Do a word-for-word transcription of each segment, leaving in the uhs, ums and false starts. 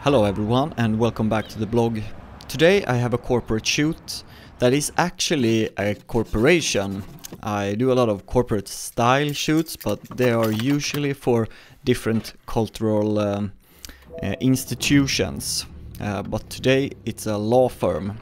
Hello everyone and welcome back to the blog. Today I have a corporate shoot that is actually a corporation. I do a lot of corporate style shoots, but they are usually for different cultural um, uh, institutions. Uh, but today it's a law firm.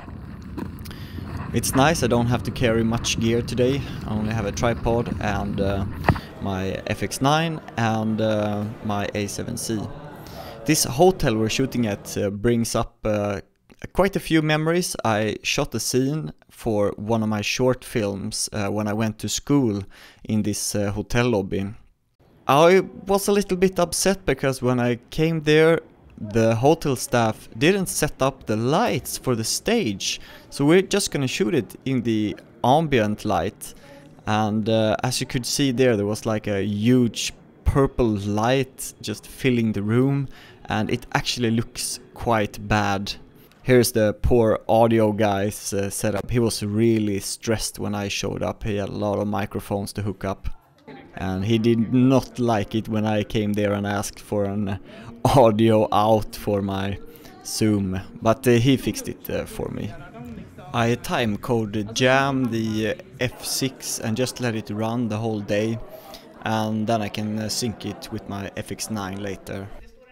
It's nice, I don't have to carry much gear today. I only have a tripod and uh, my F X nine and uh, my A seven C. This hotel we're shooting at uh, brings up uh, quite a few memories. I shot a scene for one of my short films uh, when I went to school in this uh, hotel lobby. I was a little bit upset because when I came there, the hotel staff didn't set up the lights for the stage. So we're just gonna shoot it in the ambient light. And uh, as you could see there, there was like a huge purple light just filling the room. And it actually looks quite bad. Here's the poor audio guy's uh, setup. He was really stressed when I showed up. He had a lot of microphones to hook up. And he did not like it when I came there and asked for an audio out for my Zoom. But uh, he fixed it uh, for me. I time code jam the uh, F six and just let it run the whole day. And then I can uh, sync it with my F X nine later.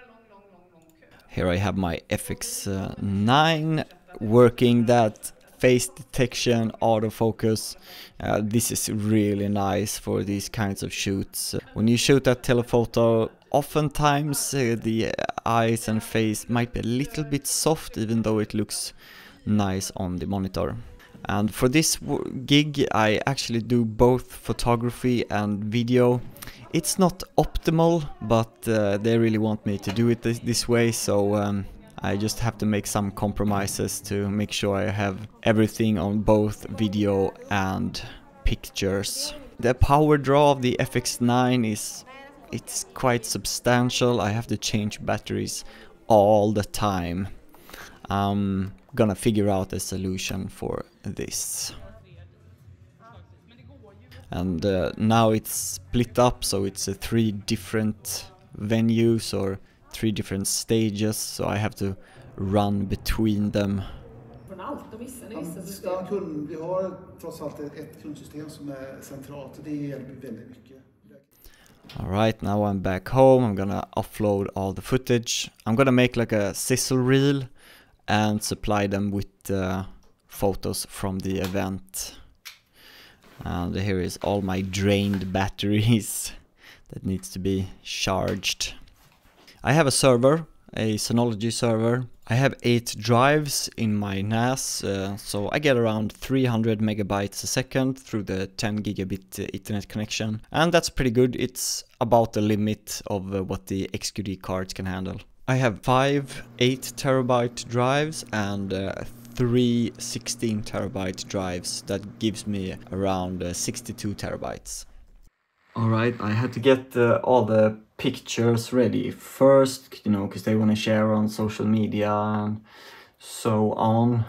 Here I have my F X nine working that face detection, autofocus. Uh, this is really nice for these kinds of shoots. When you shoot at telephoto, oftentimes uh, the eyes and face might be a little bit soft, even though it looks nice on the monitor. And for this gig I actually do both photography and video. It's not optimal, but uh, they really want me to do it this, this way, so um, I just have to make some compromises to make sure I have everything on both video and pictures. The power draw of the F X nine is it's quite substantial. I have to change batteries all the time. I'm gonna figure out a solution for this. And uh, now it's split up, so it's uh, three different venues or three different stages, so I have to run between them. Alright, now I'm back home. I'm gonna upload all the footage. I'm gonna make like a sizzle reel and supply them with uh, photos from the event. And here is all my drained batteries that needs to be charged. I have a server, a Synology server. I have eight drives in my N A S, uh, so I get around three hundred megabytes a second through the ten gigabit uh, Ethernet connection. And that's pretty good. It's about the limit of uh, what the X Q D cards can handle. I have five eight terabyte drives and uh, three sixteen terabyte drives. That gives me around uh, sixty-two terabytes. Alright, I had to get uh, all the pictures ready first, you know, because they want to share on social media and so on.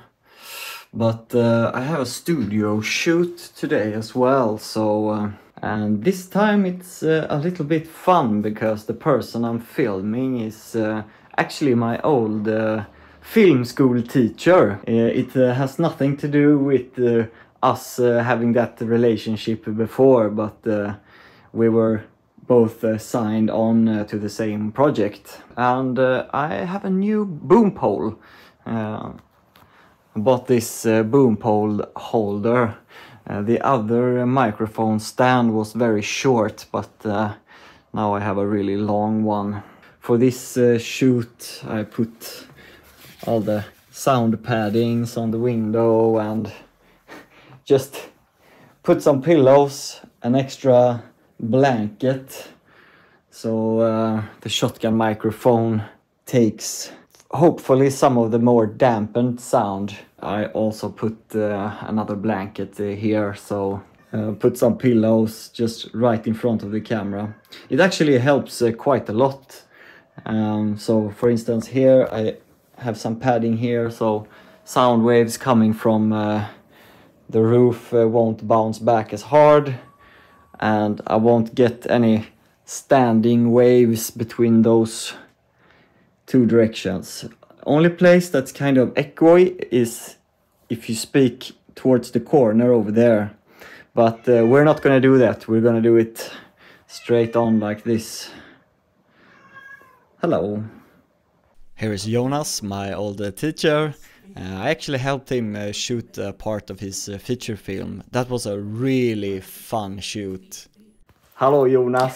But uh, I have a studio shoot today as well, so uh, and this time it's uh, a little bit fun because the person I'm filming is uh, actually my old uh, film school teacher. Uh, it uh, has nothing to do with uh, us uh, having that relationship before, but uh, we were both uh, signed on uh, to the same project. And uh, I have a new boom pole. Uh, I bought this uh, boom pole holder. Uh, the other microphone stand was very short, but uh, now I have a really long one. For this uh, shoot I put all the sound paddings on the window and just put some pillows, an extra blanket, so uh, the shotgun microphone takes hopefully some of the more dampened sound. I also put uh, another blanket uh, here, so uh, put some pillows just right in front of the camera. It actually helps uh, quite a lot. Um, so for instance here I have some padding here, so sound waves coming from uh, the roof uh, won't bounce back as hard, and I won't get any standing waves between those two directions. Only place that's kind of echoey is if you speak towards the corner over there. But uh, we're not gonna do that. We're gonna do it straight on like this. Hello. Here is Jonas, my old uh, teacher. Uh, I actually helped him uh, shoot a part of his uh, feature film. That was a really fun shoot. Hello, Jonas.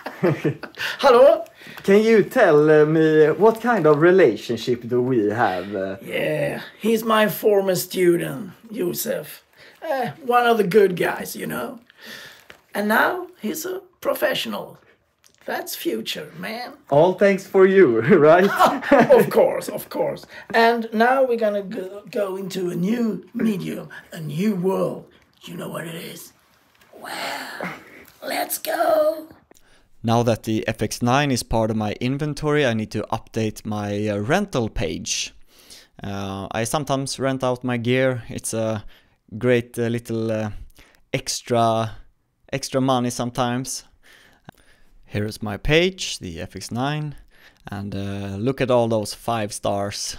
Hello. Can you tell uh, me what kind of relationship do we have? Uh, Yeah, he's my former student, Josef. Uh, one of the good guys, you know. And now he's a professional. That's future, man. all thanks for you, right? Of course, of course. And now we're gonna go, go into a new medium, a new world. You know what it is? Well, let's go. Now that the F X nine is part of my inventory, I need to update my uh, rental page. Uh, I sometimes rent out my gear. It's a great uh, little uh, extra extra money sometimes. Here is my page, the F X nine, and uh, look at all those five stars.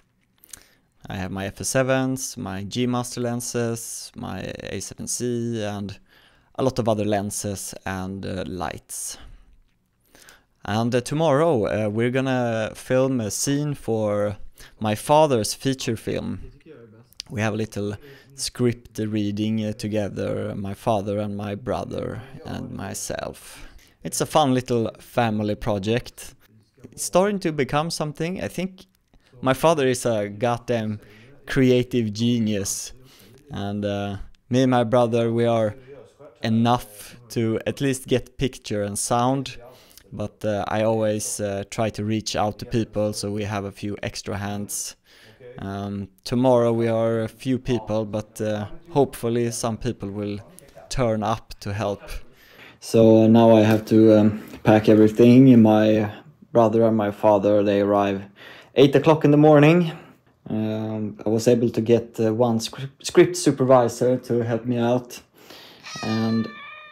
I have my F S sevens, my G Master lenses, my A seven C, and a lot of other lenses and uh, lights. And uh, tomorrow uh, we're gonna film a scene for my father's feature film. We have a little script reading uh, together, my father and my brother and myself. It's a fun little family project. It's starting to become something. I think my father is a goddamn creative genius. And uh, me and my brother, we are enough to at least get picture and sound. But uh, I always uh, try to reach out to people, so we have a few extra hands. Um, tomorrow we are a few people, but uh, hopefully some people will turn up to help. So now I have to um, pack everything. My brother and my father, they arrive eight o'clock in the morning. Um, I was able to get uh, one script, script supervisor to help me out. And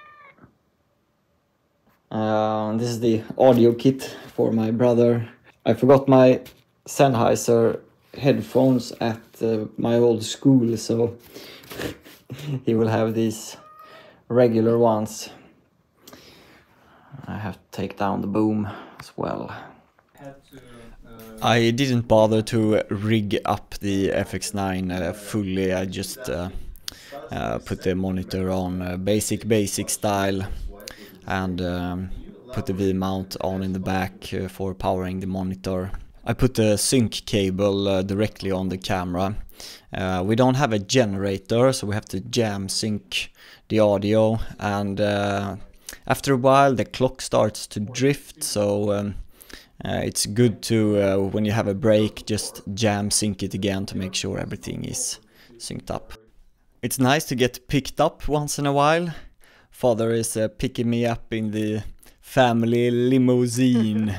uh, this is the audio kit for my brother. I forgot my Sennheiser headphones at uh, my old school, so he will have these regular ones. I have to take down the boom as well. I didn't bother to rig up the F X nine uh, fully. I just uh, uh, put the monitor on uh, basic basic style and um, put the V-mount on in the back uh, for powering the monitor. I put the sync cable uh, directly on the camera. Uh, we don't have a generator, so we have to jam sync the audio, and uh, after a while the clock starts to drift, so um, uh, it's good to, uh, when you have a break, just jam sync it again to make sure everything is synced up. It's nice to get picked up once in a while. Father is uh, picking me up in the family limousine.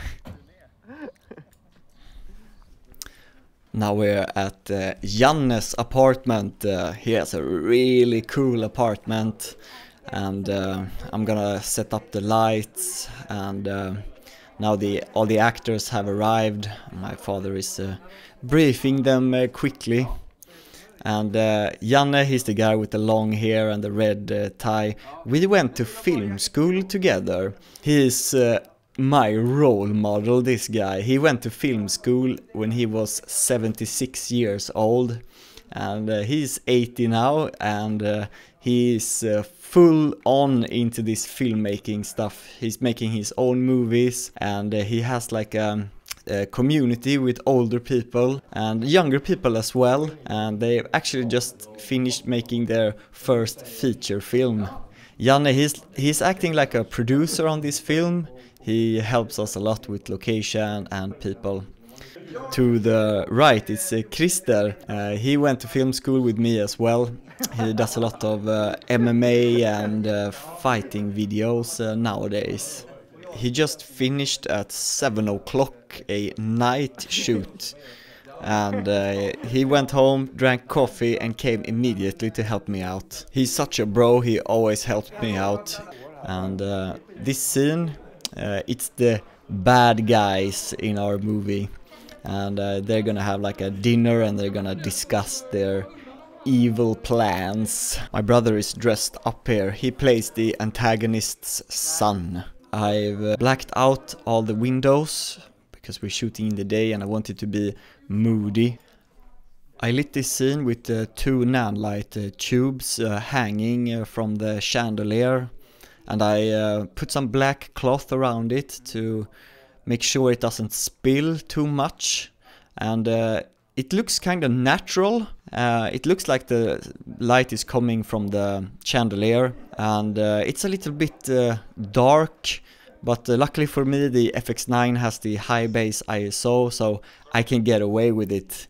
Now we're at uh, Janne's apartment. Uh, he has a really cool apartment, and uh, I'm gonna set up the lights, and uh, now the all the actors have arrived. My father is uh, briefing them uh, quickly, and uh, Janne, he's the guy with the long hair and the red uh, tie. We went to film school together. He is uh, my role model, this guy. He went to film school when he was seventy-six years old, and uh, he's eighty now, and uh, he's uh, full on into this filmmaking stuff. He's making his own movies, and uh, he has like a, a community with older people and younger people as well, and they actually just finished making their first feature film. Janne, he's, he's acting like a producer on this film. He helps us a lot with location and people. To the right is uh, Christer. Uh, he went to film school with me as well. He does a lot of uh, M M A and uh, fighting videos uh, nowadays. He just finished at seven o'clock a night shoot. And uh, he went home, drank coffee, and came immediately to help me out. He's such a bro, he always helped me out. And uh, this scene, uh, it's the bad guys in our movie. and uh, they're gonna have like a dinner and they're gonna discuss their evil plans. My brother is dressed up here. He plays the antagonist's son. I've uh, blacked out all the windows because we're shooting in the day and I want it to be moody. I lit this scene with uh, two nanlight uh, tubes uh, hanging uh, from the chandelier, and I uh, put some black cloth around it to make sure it doesn't spill too much, and uh, it looks kind of natural. Uh, it looks like the light is coming from the chandelier, and uh, it's a little bit uh, dark, but uh, luckily for me the F X nine has the high base I S O, so I can get away with it.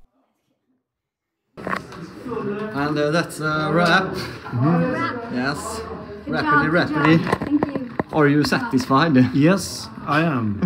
And uh, that's a wrap. Mm-hmm. Yes. Good rapidly, job, rapidly. Good job. Thank you. Are you satisfied? Yes, I am.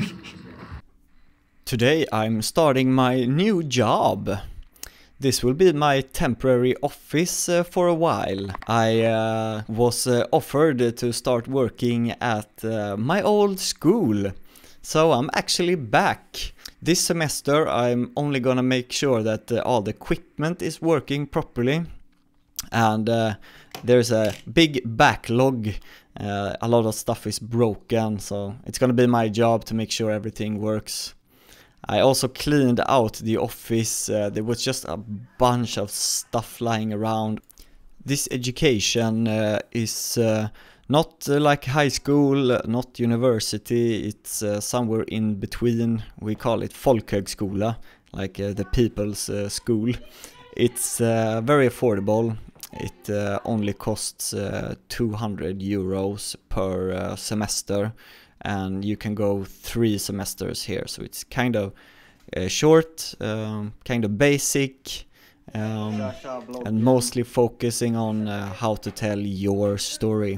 Today I'm starting my new job. This will be my temporary office uh, for a while. I uh, was uh, offered to start working at uh, my old school. So I'm actually back. This semester I'm only gonna make sure that uh, all the equipment is working properly. And uh, there's a big backlog. Uh, a lot of stuff is broken, so it's gonna be my job to make sure everything works. I also cleaned out the office. Uh, there was just a bunch of stuff lying around. This education uh, is uh, not uh, like high school, not university. It's uh, somewhere in between. We call it folkhögskola, like uh, the people's uh, school. It's uh, very affordable. It uh, only costs uh, two hundred euros per uh, semester. And you can go three semesters here, so it's kind of uh, short, um, kind of basic, um, and mostly focusing on uh, how to tell your story.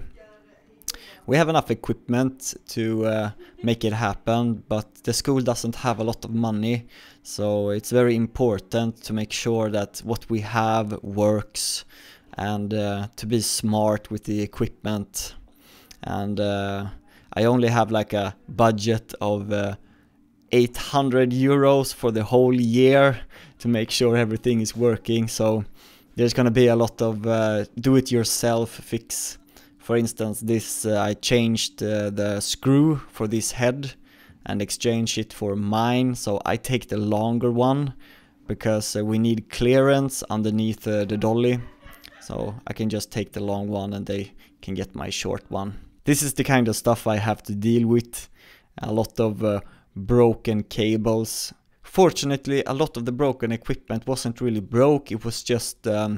We have enough equipment to uh, make it happen, but the school doesn't have a lot of money, so it's very important to make sure that what we have works, and uh, to be smart with the equipment. And uh, I only have like a budget of uh, eight hundred euros for the whole year to make sure everything is working. So there's gonna be a lot of uh, do-it-yourself fix. For instance, this uh, I changed uh, the screw for this head and exchanged it for mine. So I take the longer one because uh, we need clearance underneath uh, the dolly. So I can just take the long one and they can get my short one. This is the kind of stuff I have to deal with. A lot of uh, broken cables. Fortunately, a lot of the broken equipment wasn't really broke. It was just um,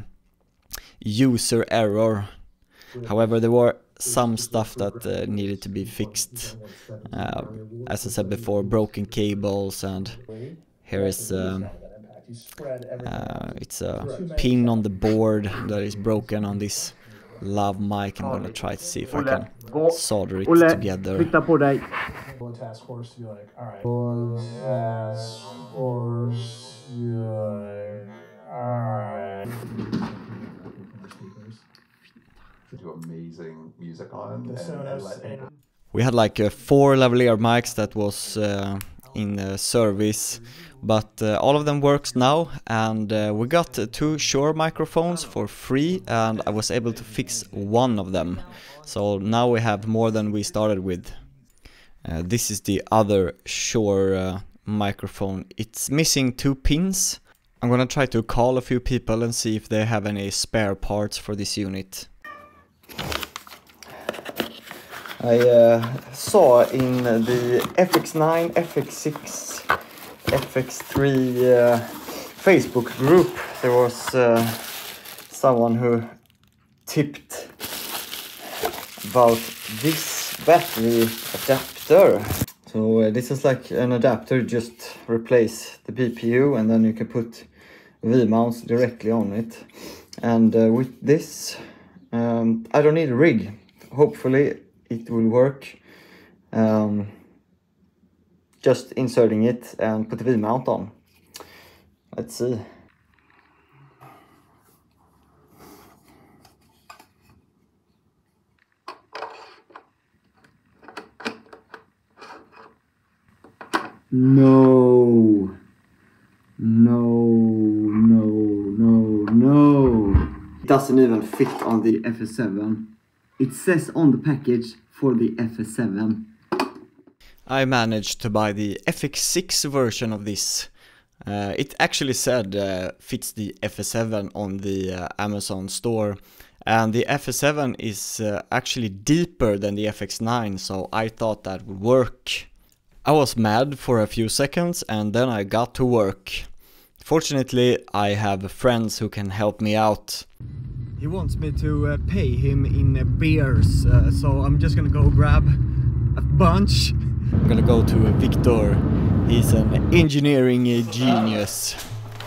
user error. However, there were some stuff that uh, needed to be fixed. Uh, as I said before, broken cables, and here is um, uh, it's a pin on the board that is broken on this lav mic. I'm gonna try to see if I can solder it together. Task force to be like, all right. Task force, all right. Do amazing music on and, and let him. We had like uh, four lavalier mics that was uh, in uh, service, but uh, all of them works now, and uh, we got uh, two Shure microphones for free, and I was able to fix one of them. So now we have more than we started with. Uh, this is the other Shure uh, microphone. It's missing two pins. I'm gonna try to call a few people and see if they have any spare parts for this unit. I uh, saw in the F X nine, F X six, F X three uh, Facebook group there was uh, someone who tipped about this battery adapter. So uh, this is like an adapter, just replace the B P U and then you can put V-mounts directly on it. And uh, with this um, I don't need a rig. Hopefully it will work. Um, just inserting it and put the V-mount on. Let's see. No. No, no, no, no. It doesn't even fit on the F S seven. It says on the package for the F S seven. I managed to buy the F X six version of this. Uh, it actually said uh, fits the F S seven on the uh, Amazon store. And the F S seven is uh, actually deeper than the F X nine, so I thought that would work. I was mad for a few seconds and then I got to work. Fortunately, I have friends who can help me out. He wants me to uh, pay him in uh, beers, uh, so I'm just gonna go grab a bunch. I'm gonna go to uh, Victor. He's an engineering uh, genius.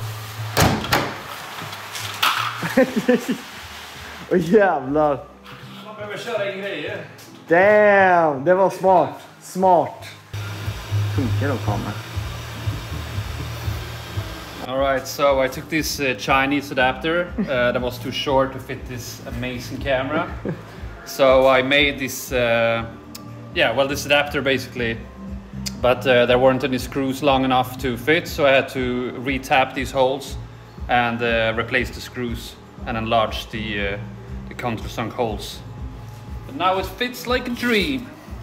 Åh oh, jävlar! Man behöver köra in grejer. Damn! Det var smart. Smart. Funkar då kameran? Alright, so I took this uh, Chinese adapter uh, that was too short to fit this amazing camera. So I made this, uh, yeah, well, this adapter basically, but uh, there weren't any screws long enough to fit, so I had to re-tap these holes and uh, replace the screws and enlarge the, uh, the countersunk holes. But now it fits like a dream.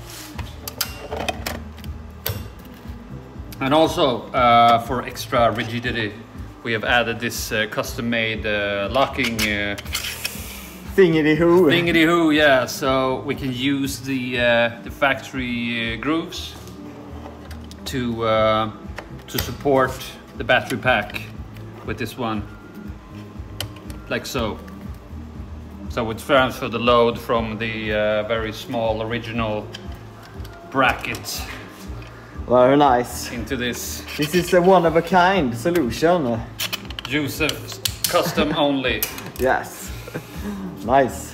And also, uh, for extra rigidity, we have added this uh, custom-made uh, locking uh, Thingy-hoo. Thingy-hoo, yeah. So we can use the uh, the factory uh, grooves to uh, to support the battery pack with this one, like so. So it transfers the load from the uh, very small original bracket. Very nice. Into this. This is a one-of-a-kind solution. Joseph's custom only. Yes. Nice.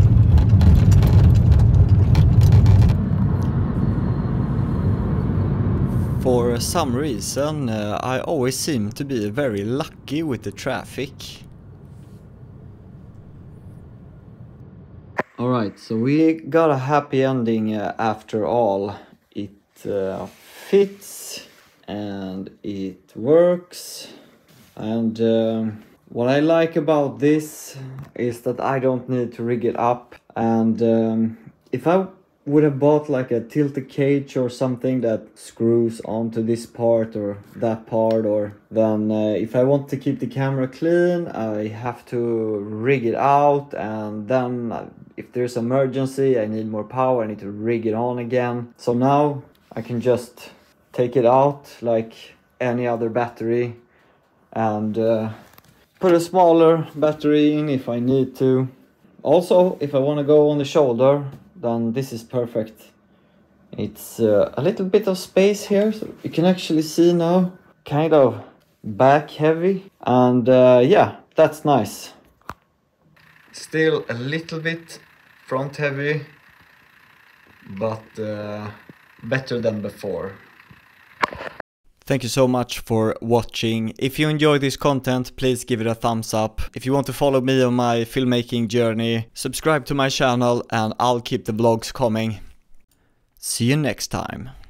For some reason, uh, I always seem to be very lucky with the traffic. Alright, so we got a happy ending uh, after all. It uh, fits and it works, and um, what I like about this is that I don't need to rig it up, and um, if I would have bought like a tilted cage or something that screws onto this part or that part, or then uh, if I want to keep the camera clean I have to rig it out, and then uh, if there's emergency I need more power, I need to rig it on again. So now I can just take it out like any other battery and uh, put a smaller battery in if I need to. Also, if I want to go on the shoulder, then this is perfect. It's uh, a little bit of space here, so you can actually see now, kind of back heavy, and uh, yeah, that's nice. Still a little bit front heavy, but uh, better than before. Thank you so much for watching. If you enjoy this content, please give it a thumbs up. If you want to follow me on my filmmaking journey, subscribe to my channel and I'll keep the vlogs coming. See you next time.